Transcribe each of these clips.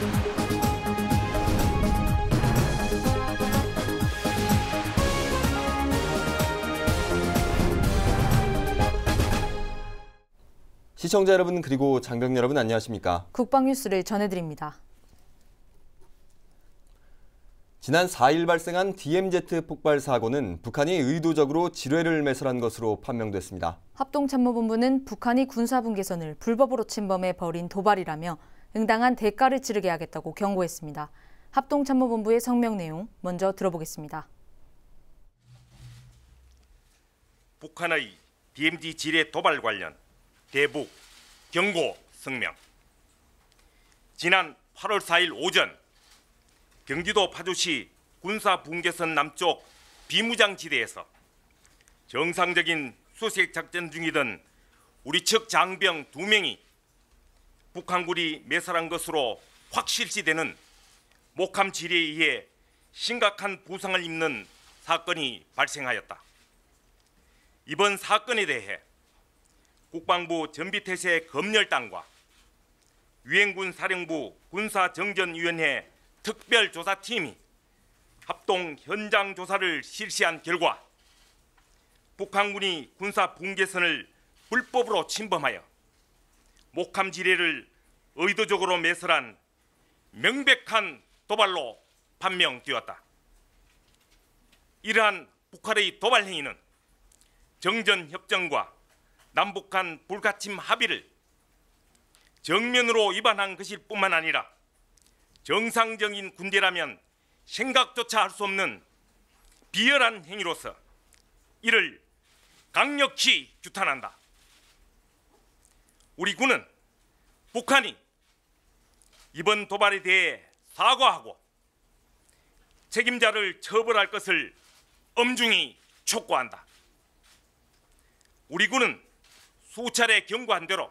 시청자 여러분 그리고 장병 여러분 안녕하십니까? 국방뉴스를 전해드립니다. 지난 4일 발생한 DMZ 폭발 사고는 북한이 의도적으로 지뢰를 매설한 것으로 판명됐습니다. 합동참모본부는 북한이 군사분계선을 불법으로 침범해 벌인 도발이라며 응당한 대가를 치르게 하겠다고 경고했습니다. 합동참모본부의 성명 내용 먼저 들어보겠습니다. 북한의 DMZ 지뢰 도발 관련 대북 경고 성명. 지난 8월 4일 오전 경기도 파주시 군사분계선 남쪽 비무장지대에서 정상적인 수색 작전 중이던 우리 측 장병 2명이 북한군이 매설한 것으로 확실시되는 목함 지뢰에 의해 심각한 부상을 입는 사건이 발생하였다. 이번 사건에 대해 국방부 전비태세 검열단과 유엔군 사령부 군사정전위원회 특별조사팀이 합동 현장 조사를 실시한 결과 북한군이 군사 분계선을 불법으로 침범하여 목함 지뢰를 의도적으로 매설한 명백한 도발로 판명되었다. 이러한 북한의 도발 행위는 정전협정과 남북한 불가침 합의를 정면으로 위반한 것일 뿐만 아니라 정상적인 군대라면 생각조차 할 수 없는 비열한 행위로서 이를 강력히 규탄한다. 우리 군은 북한이 이번 도발에 대해 사과하고 책임자를 처벌할 것을 엄중히 촉구한다. 우리 군은 수차례 경고한 대로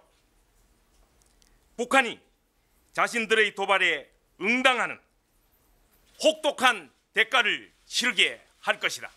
북한이 자신들의 도발에 응당하는 혹독한 대가를 치르게 할 것이다.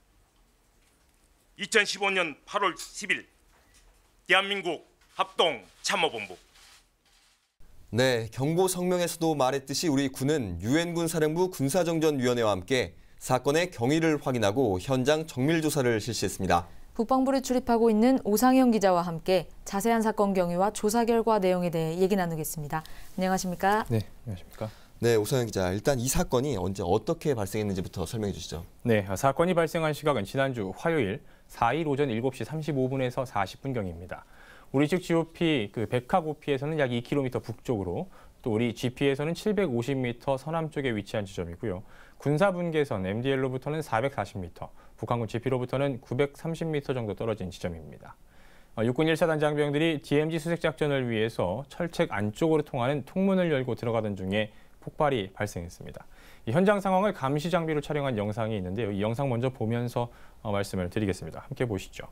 2015년 8월 10일 대한민국 합동참모본부. 네, 경고 성명에서도 말했듯이 우리 군은 유엔군 사령부 군사정전위원회와 함께 사건의 경위를 확인하고 현장 정밀조사를 실시했습니다. 국방부를 출입하고 있는 오상영 기자와 함께 자세한 사건 경위와 조사 결과 내용에 대해 얘기 나누겠습니다. 안녕하십니까? 네, 안녕하십니까? 네, 오상영 기자. 일단 이 사건이 언제 어떻게 발생했는지부터 설명해 주시죠. 네, 사건이 발생한 시각은 지난주 화요일 4일 오전 7시 35분에서 40분경입니다. 우리 측 GOP 백화고피에서는 약 2km 북쪽으로 또 우리 GP에서는 750m 서남쪽에 위치한 지점이고요. 군사분계선 MDL로부터는 440m, 북한군 GP로부터는 930m 정도 떨어진 지점입니다. 육군 1사단 장병들이 DMZ 수색 작전을 위해서 철책 안쪽으로 통하는 통문을 열고 들어가던 중에 폭발이 발생했습니다. 이 현장 상황을 감시 장비로 촬영한 영상이 있는데요. 이 영상 먼저 보면서 말씀을 드리겠습니다. 함께 보시죠.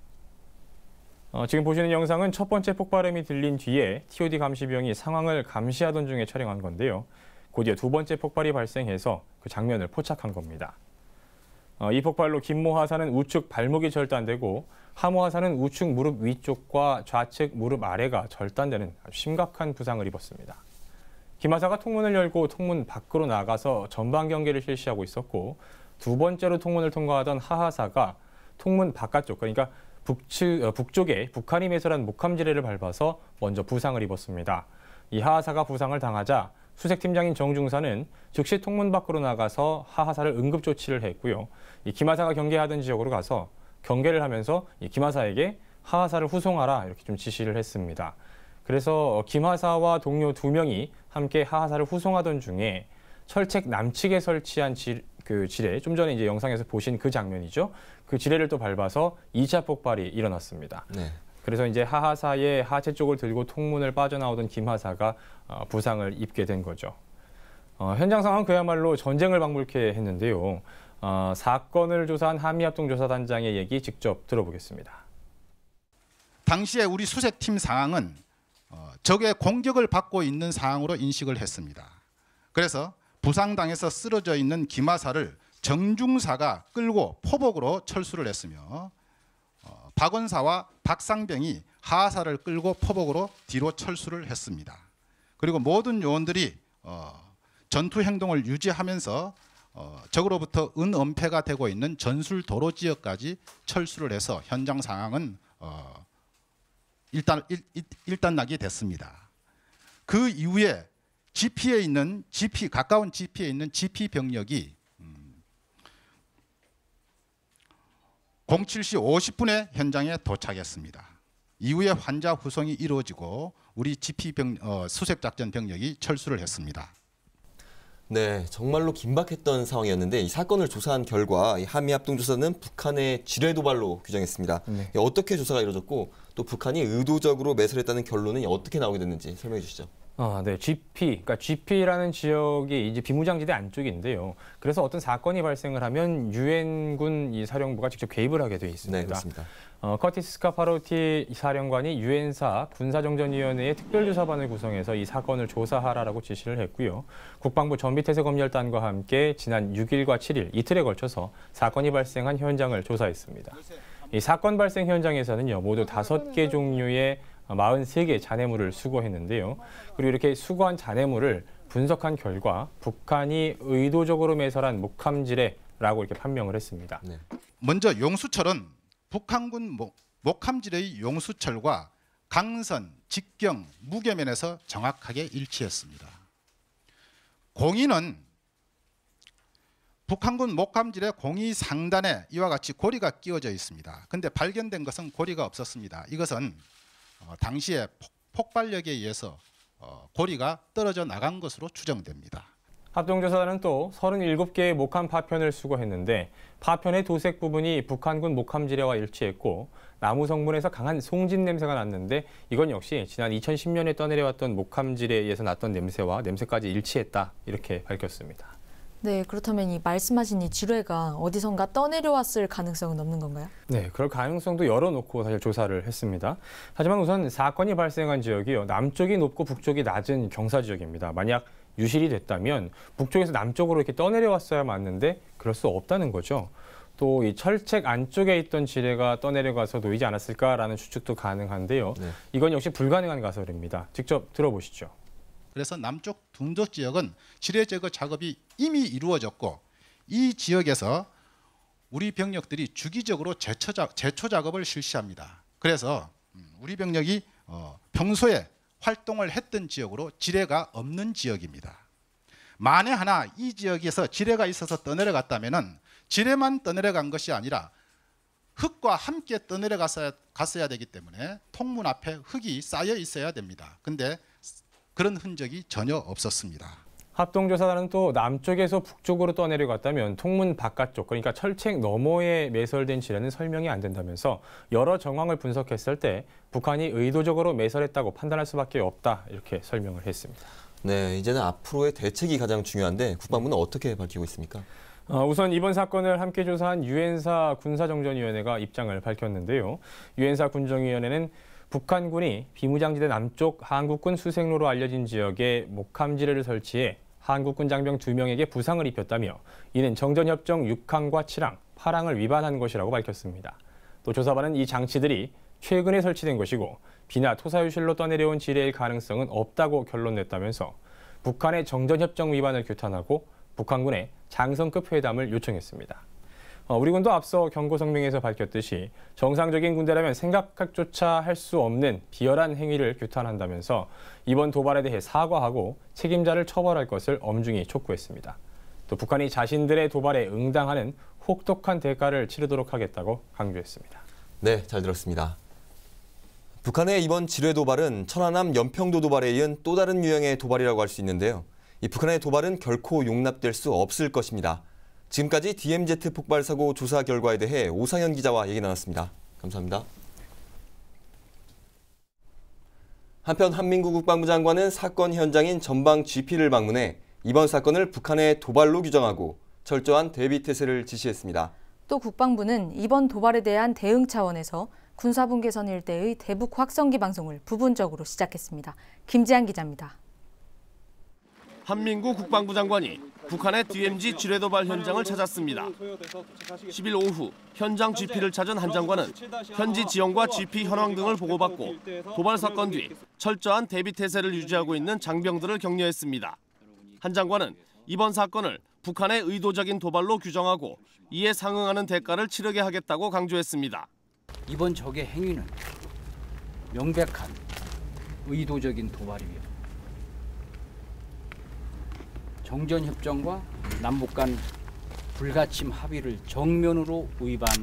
지금 보시는 영상은 첫 번째 폭발음이 들린 뒤에 TOD 감시병이 상황을 감시하던 중에 촬영한 건데요. 곧이어 두 번째 폭발이 발생해서 그 장면을 포착한 겁니다. 이 폭발로 김모 하사는 우측 발목이 절단되고 하모 하사는 우측 무릎 위쪽과 좌측 무릎 아래가 절단되는 아주 심각한 부상을 입었습니다. 김 하사가 통문을 열고 통문 밖으로 나가서 전방 경계를 실시하고 있었고 두 번째로 통문을 통과하던 하 하사가 통문 바깥쪽, 그러니까 북쪽에 북한이 매설한 목함 지뢰를 밟아서 먼저 부상을 입었습니다. 이 하 하사가 부상을 당하자 수색팀장인 정중사는 즉시 통문 밖으로 나가서 하 하사를 응급 조치를 했고요. 이 김 하사가 경계하던 지역으로 가서 경계를 하면서 이 김 하사에게 하 하사를 후송하라 이렇게 좀 지시를 했습니다. 그래서 김 하사와 동료 2명이 함께 하 하사를 후송하던 중에 철책 남측에 설치한 지뢰, 좀 전에 이제 영상에서 보신 그 장면이죠. 그 지뢰를 또 밟아서 2차 폭발이 일어났습니다. 네. 그래서 이제 하 하사의 하체 쪽을 들고 통문을 빠져나오던 김 하사가 부상을 입게 된 거죠. 현장 상황 그야말로 전쟁을 방불케 했는데요. 사건을 조사한 한미합동조사단장의 얘기 직접 들어보겠습니다. 당시에 우리 수색팀 상황은 적의 공격을 받고 있는 상황으로 인식을 했습니다. 그래서 부상당해서 쓰러져 있는 김 하사를 정중사가 끌고 포복으로 철수를 했으며 박원사와 박상병이 하 하사를 끌고 포복으로 뒤로 철수를 했습니다. 그리고 모든 요원들이 전투 행동을 유지하면서 적으로부터 은엄폐가 되고 있는 전술 도로 지역까지 철수를 해서 현장 상황은 일단락이 됐습니다. 그 이후에 가까운 GP에 있는 GP 병력이 07시 50분에 현장에 도착했습니다. 이후에 환자 후송이 이루어지고 우리 GP 수색작전 병력이 철수를 했습니다. 네, 정말로 긴박했던 상황이었는데 이 사건을 조사한 결과 이 한미합동조사는 북한의 지뢰 도발로 규정했습니다. 네. 어떻게 조사가 이루어졌고 또 북한이 의도적으로 매설했다는 결론은 어떻게 나오게 됐는지 설명해 주시죠. 네, 그러니까 GP라는 지역이 이제 비무장지대 안쪽인데요. 그래서 어떤 사건이 발생을 하면 유엔군 이 사령부가 직접 개입을 하게 돼 있습니다. 네, 그렇습니다. 커티스 스카파로티 사령관이 유엔사 군사정전위원회의 특별조사반을 구성해서 이 사건을 조사하라라고 지시를 했고요. 국방부 전비태세검열단과 함께 지난 6일과 7일 이틀에 걸쳐서 사건이 발생한 현장을 조사했습니다. 이 사건 발생 현장에서는요, 모두 5개 종류의 43개의 잔해물을 수거했는데요. 그리고 이렇게 수거한 잔해물을 분석한 결과 북한이 의도적으로 매설한 목함지뢰라고 이렇게 판명을 했습니다. 네. 먼저 용수철은 북한군 목함지뢰의 용수철과 강선, 직경, 무게면에서 정확하게 일치했습니다. 공인은 북한군 목함지뢰 공이 상단에 이와 같이 고리가 끼워져 있습니다. 그런데 발견된 것은 고리가 없었습니다. 이것은 당시에 폭발력에 의해서 고리가 떨어져 나간 것으로 추정됩니다. 합동조사단은 또 37개의 목함 파편을 수거했는데 파편의 도색 부분이 북한군 목함지뢰와 일치했고 나무 성분에서 강한 송진 냄새가 났는데 이건 역시 지난 2010년에 떠내려왔던 목함지뢰에서 났던 냄새까지 일치했다 이렇게 밝혔습니다. 네, 그렇다면 이 말씀하신 이 지뢰가 어디선가 떠내려왔을 가능성은 없는 건가요? 네, 그럴 가능성도 열어놓고 사실 조사를 했습니다. 하지만 우선 사건이 발생한 지역이요, 남쪽이 높고 북쪽이 낮은 경사 지역입니다. 만약 유실이 됐다면 북쪽에서 남쪽으로 이렇게 떠내려왔어야 맞는데 그럴 수 없다는 거죠. 또 이 철책 안쪽에 있던 지뢰가 떠내려가서 놓이지 않았을까라는 추측도 가능한데요. 네. 이건 역시 불가능한 가설입니다. 직접 들어보시죠. 그래서 남쪽 둥덕 지역은 지뢰 제거 작업이 이미 이루어졌고 이 지역에서 우리 병력들이 주기적으로 제초 작업을 실시합니다. 그래서 우리 병력이 평소에 활동을 했던 지역으로 지뢰가 없는 지역입니다. 만에 하나 이 지역에서 지뢰가 있어서 떠내려갔다면 지뢰만 떠내려간 것이 아니라 흙과 함께 떠내려갔어야 되기 때문에 통문 앞에 흙이 쌓여 있어야 됩니다. 근데 그런 흔적이 전혀 없었습니다. 합동조사단은 또 남쪽에서 북쪽으로 떠내려갔다면 통문 바깥쪽, 그러니까 철책 너머에 매설된 지뢰는 설명이 안 된다면서 여러 정황을 분석했을 때 북한이 의도적으로 매설했다고 판단할 수밖에 없다 이렇게 설명을 했습니다. 네, 이제는 앞으로의 대책이 가장 중요한데 국방부는 어떻게 밝히고 있습니까? 우선 이번 사건을 함께 조사한 유엔사 군사정전위원회가 입장을 밝혔는데요. 유엔사 군정위원회는 북한군이 비무장지대 남쪽 한국군 수색로로 알려진 지역에 목함지뢰를 설치해 한국군 장병 2명에게 부상을 입혔다며 이는 정전협정 6항과 7항, 8항을 위반한 것이라고 밝혔습니다. 또 조사반은 이 장치들이 최근에 설치된 것이고 비나 토사유실로 떠내려온 지뢰일 가능성은 없다고 결론냈다면서 북한의 정전협정 위반을 규탄하고 북한군의 장성급 회담을 요청했습니다. 우리 군도 앞서 경고 성명에서 밝혔듯이 정상적인 군대라면 생각조차 할 수 없는 비열한 행위를 규탄한다면서 이번 도발에 대해 사과하고 책임자를 처벌할 것을 엄중히 촉구했습니다. 또 북한이 자신들의 도발에 응당하는 혹독한 대가를 치르도록 하겠다고 강조했습니다. 네, 잘 들었습니다. 북한의 이번 지뢰 도발은 천안함 연평도 도발에 이은 또 다른 유형의 도발이라고 할 수 있는데요. 이 북한의 도발은 결코 용납될 수 없을 것입니다. 지금까지 DMZ 폭발 사고 조사 결과에 대해 오상현 기자와 얘기 나눴습니다. 감사합니다. 한편 한민구 국방부 장관은 사건 현장인 전방 GP를 방문해 이번 사건을 북한의 도발로 규정하고 철저한 대비 태세를 지시했습니다. 또 국방부는 이번 도발에 대한 대응 차원에서 군사분 개선 일대의 대북 확성기 방송을 부분적으로 시작했습니다. 김지한 기자입니다. 한민구 국방부 장관이 북한의 DMZ 지뢰 도발 현장을 찾았습니다. 10일 오후 현장 GP를 찾은 한 장관은 현지 지형과 GP 현황 등을 보고받고 도발 사건 뒤 철저한 대비 태세를 유지하고 있는 장병들을 격려했습니다. 한 장관은 이번 사건을 북한의 의도적인 도발로 규정하고 이에 상응하는 대가를 치르게 하겠다고 강조했습니다. 이번 적의 행위는 명백한 의도적인 도발이며 정전협정과 남북 간 불가침 합의를 정면으로 위반한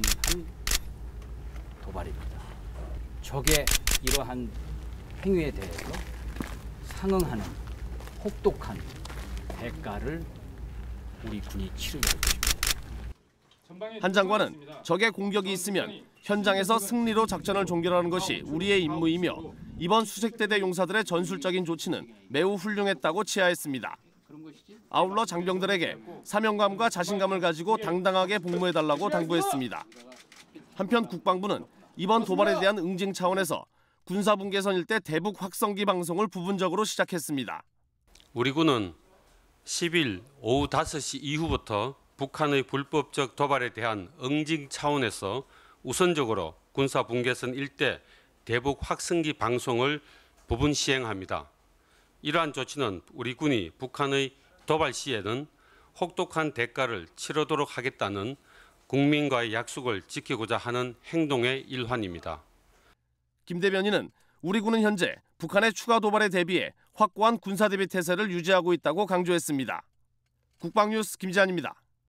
도발입니다. 적의 이러한 행위에 대해서 상응하는 혹독한 대가를 우리 군이 치르게 할 것입니다. 한 장관은 적의 공격이 있으면 현장에서 승리로 작전을 종결하는 것이 우리의 임무이며 이번 수색대대 용사들의 전술적인 조치는 매우 훌륭했다고 치하했습니다. 아울러 장병들에게 사명감과 자신감을 가지고 당당하게 복무해달라고 당부했습니다. 한편 국방부는 이번 도발에 대한 응징 차원에서 군사분계선 일대 대북 확성기 방송을 부분적으로 시작했습니다. 우리 군은 10일 오후 5시 이후부터 북한의 불법적 도발에 대한 응징 차원에서 우선적으로 군사분계선 일대 대북 확성기 방송을 부분 시행합니다. 이러한 조치는 우리 군이 북한의 도발 시에는 혹독한 대가를 치르도록 하겠다는 국민과의 약속을 지키고자 하는 행동의 일환입니다. 김 대변인은 우리 군은 현재 북한의 추가 도발에 대비해 확고한 군사대비 태세를 유지하고 있다고 강조했습니다. 국방뉴스 김지한입니다.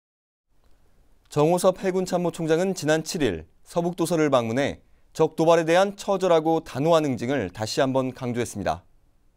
정호섭 해군참모총장은 지난 7일 서북도서를 방문해 적 도발에 대한 처절하고 단호한 응징을 다시 한번 강조했습니다.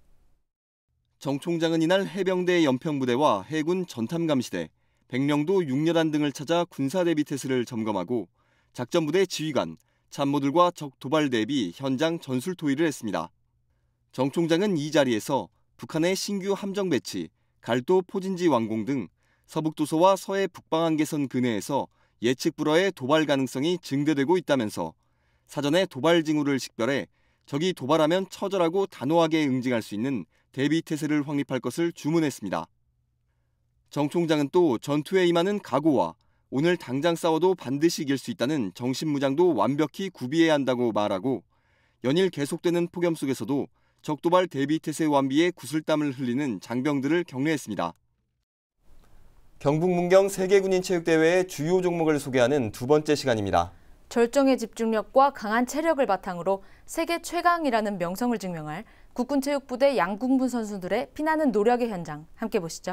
정 총장은 이날 해병대 연평부대와 해군 전탐감시대, 백령도 육려단 등을 찾아 군사대비 태세를 점검하고 작전부대 지휘관, 참모들과 적 도발 대비 현장 전술 토의를 했습니다. 정 총장은 이 자리에서 북한의 신규 함정 배치, 갈도 포진지 완공 등 서북도서와 서해 북방한계선 근해에서 예측 불허의 도발 가능성이 증대되고 있다면서 사전에 도발 징후를 식별해 적이 도발하면 처절하고 단호하게 응징할 수 있는 대비 태세를 확립할 것을 주문했습니다. 정 총장은 또 전투에 임하는 각오와 오늘 당장 싸워도 반드시 이길 수 있다는 정신무장도 완벽히 구비해야 한다고 말하고 연일 계속되는 폭염 속에서도 적도발 대비 태세 완비에 구슬땀을 흘리는 장병들을 격려했습니다. 경북 문경 세계군인체육대회의 주요 종목을 소개하는 두 번째 시간입니다. 절정의 집중력과 강한 체력을 바탕으로 세계 최강이라는 명성을 증명할 국군체육부대 양궁부 선수들의 피나는 노력의 현장 함께 보시죠.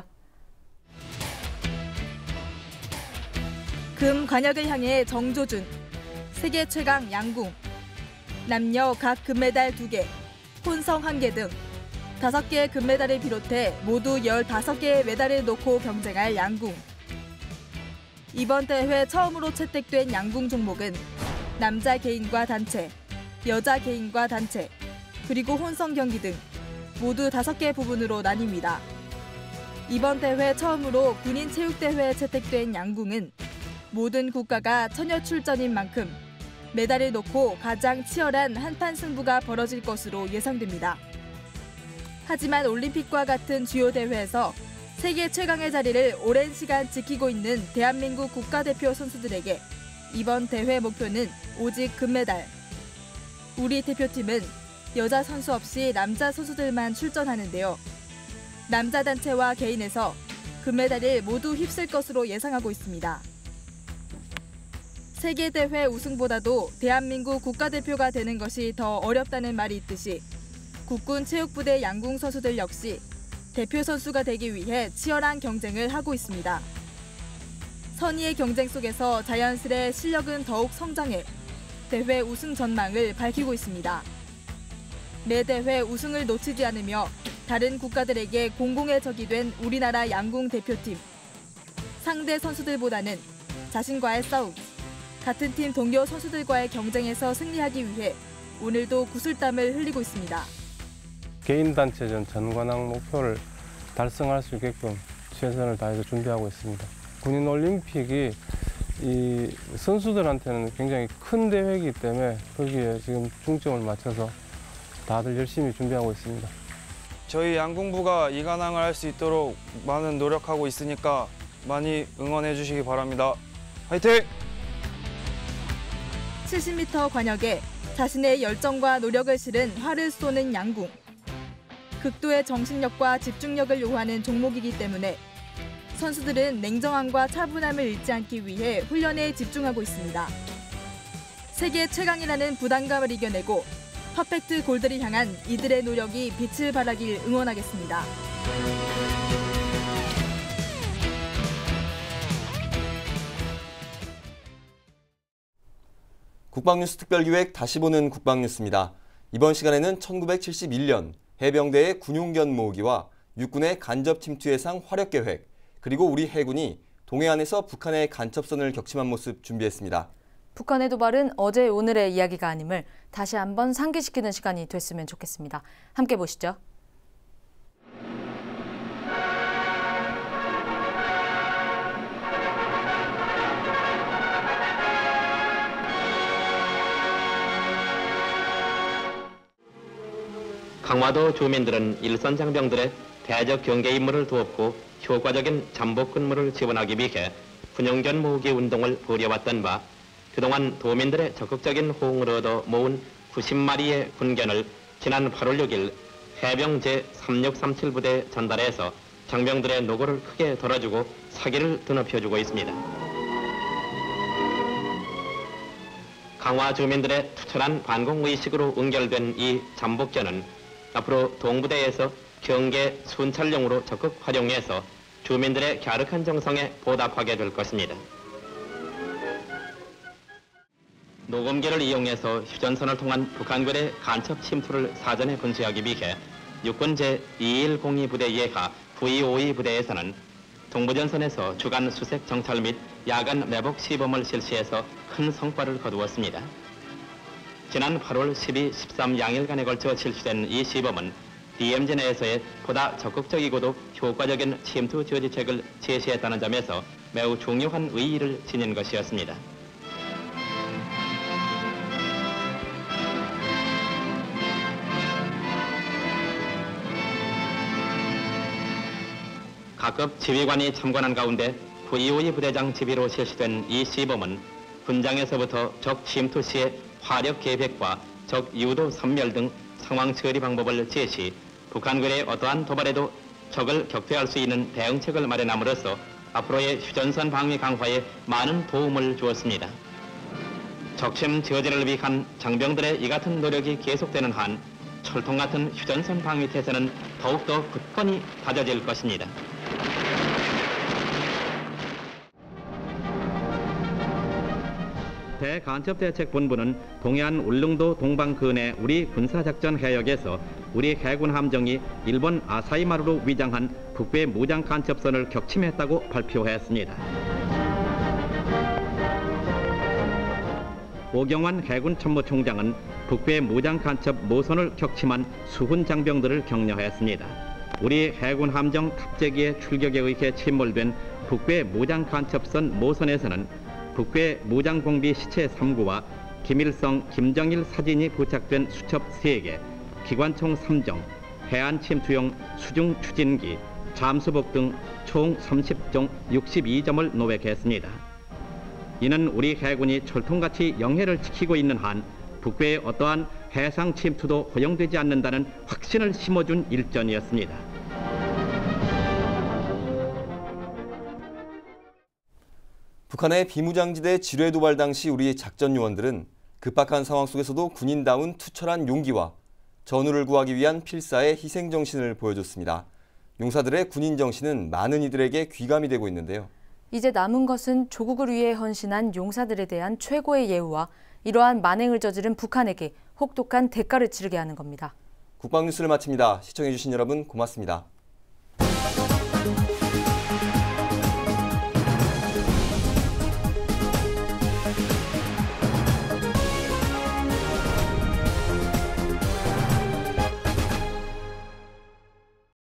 금 관역을 향해 정조준, 세계 최강 양궁, 남녀 각 금메달 2개, 혼성 1개 등 5개의 금메달을 비롯해 모두 15개의 메달을 놓고 경쟁할 양궁. 이번 대회 처음으로 채택된 양궁 종목은 남자 개인과 단체, 여자 개인과 단체, 그리고 혼성 경기 등 모두 5개 부분으로 나뉩니다. 이번 대회 처음으로 군인체육대회에 채택된 양궁은 모든 국가가 천여 출전인 만큼 메달을 놓고 가장 치열한 한판 승부가 벌어질 것으로 예상됩니다. 하지만 올림픽과 같은 주요 대회에서 세계 최강의 자리를 오랜 시간 지키고 있는 대한민국 국가대표 선수들에게 이번 대회 목표는 오직 금메달. 우리 대표팀은 여자 선수 없이 남자 선수들만 출전하는데요. 남자 단체와 개인에서 금메달을 모두 휩쓸 것으로 예상하고 있습니다. 세계대회 우승보다도 대한민국 국가대표가 되는 것이 더 어렵다는 말이 있듯이 국군체육부대 양궁 선수들 역시 대표 선수가 되기 위해 치열한 경쟁을 하고 있습니다. 선의의 경쟁 속에서 자연스레 실력은 더욱 성장해 대회 우승 전망을 밝히고 있습니다. 매 대회 우승을 놓치지 않으며 다른 국가들에게 공공의 적이 된 우리나라 양궁 대표팀. 상대 선수들보다는 자신과의 싸움, 같은 팀 동료 선수들과의 경쟁에서 승리하기 위해 오늘도 구슬땀을 흘리고 있습니다. 개인 단체전 전관왕 목표를 달성할 수 있게끔 최선을 다해서 준비하고 있습니다. 군인 올림픽이 이 선수들한테는 굉장히 큰 대회이기 때문에 거기에 지금 중점을 맞춰서 다들 열심히 준비하고 있습니다. 저희 양궁부가 이관왕을 할 수 있도록 많은 노력하고 있으니까 많이 응원해 주시기 바랍니다. 화이팅! 70m 관역에 자신의 열정과 노력을 실은 활을 쏘는 양궁. 극도의 정신력과 집중력을 요하는 종목이기 때문에 선수들은 냉정함과 차분함을 잃지 않기 위해 훈련에 집중하고 있습니다. 세계 최강이라는 부담감을 이겨내고 퍼펙트 골드를 향한 이들의 노력이 빛을 발하길 응원하겠습니다. 국방뉴스 특별기획 다시 보는 국방뉴스입니다. 이번 시간에는 1971년 해병대의 군용견 모으기와 육군의 간접 침투 예상 화력 계획, 그리고 우리 해군이 동해안에서 북한의 간첩선을 격침한 모습 준비했습니다. 북한의 도발은 어제 오늘의 이야기가 아님을 다시 한번 상기시키는 시간이 됐으면 좋겠습니다. 함께 보시죠. 강화도 주민들은 일선 장병들의 대적 경계 임무를 두었고 효과적인 잠복 근무를 지원하기 위해 군용견 모으기 운동을 벌여왔던 바 그동안 도민들의 적극적인 호응을 얻어 모은 90마리의 군견을 지난 8월 6일 해병 제3637부대에 전달해서 장병들의 노고를 크게 덜어주고 사기를 드높여주고 있습니다. 강화 주민들의 투철한 반공의식으로 응결된 이 잠복견은 앞으로 동부대에서 경계 순찰용으로 적극 활용해서 주민들의 갸륵한 정성에 보답하게 될 것입니다. 녹음기를 이용해서 휴전선을 통한 북한군의 간첩 침투를 사전에 분쇄하기 위해 육군 제2102 부대 예하 V52 부대에서는 동부전선에서 주간 수색 정찰 및 야간 매복 시범을 실시해서 큰 성과를 거두었습니다. 지난 8월 12, 13 양일간에 걸쳐 실시된 이 시범은 DMZ 내에서의 보다 적극적이고도 효과적인 침투 저지책을 제시했다는 점에서 매우 중요한 의의를 지닌 것이었습니다. 각급 지휘관이 참관한 가운데 V52 부대장 지휘로 실시된 이 시범은 군장에서부터 적 침투 시의 화력 계획과 적 유도 섬멸 등 상황 처리 방법을 제시, 북한군의 어떠한 도발에도 적을 격퇴할 수 있는 대응책을 마련함으로써 앞으로의 휴전선 방위 강화에 많은 도움을 주었습니다. 적침 저지를 위한 장병들의 이 같은 노력이 계속되는 한 철통 같은 휴전선 방위 태세는 더욱더 굳건히 다져질 것입니다. 대간첩대책본부는 동해안 울릉도 동방근해 우리 군사작전 해역에서 우리 해군 함정이 일본 아사히마루로 위장한 북배 무장 간첩선을 격침했다고 발표했습니다. 오경환 해군 참모총장은 북배 무장 간첩 모선을 격침한 수훈 장병들을 격려했습니다. 우리 해군 함정 탑재기의 출격에 의해 침몰된 북배 무장 간첩선 모선에서는 북괴 무장공비 시체 3구와 김일성, 김정일 사진이 부착된 수첩 3개, 기관총 3정, 해안 침투용 수중 추진기, 잠수복 등 총 30종 62점을 노획했습니다. 이는 우리 해군이 철통같이 영해를 지키고 있는 한 북괴의 어떠한 해상 침투도 허용되지 않는다는 확신을 심어준 일전이었습니다. 북한의 비무장지대 지뢰 도발 당시 우리 작전 요원들은 급박한 상황 속에서도 군인다운 투철한 용기와 전우를 구하기 위한 필사의 희생정신을 보여줬습니다. 용사들의 군인 정신은 많은 이들에게 귀감이 되고 있는데요. 이제 남은 것은 조국을 위해 헌신한 용사들에 대한 최고의 예우와 이러한 만행을 저지른 북한에게 혹독한 대가를 치르게 하는 겁니다. 국방뉴스를 마칩니다. 시청해주신 여러분 고맙습니다.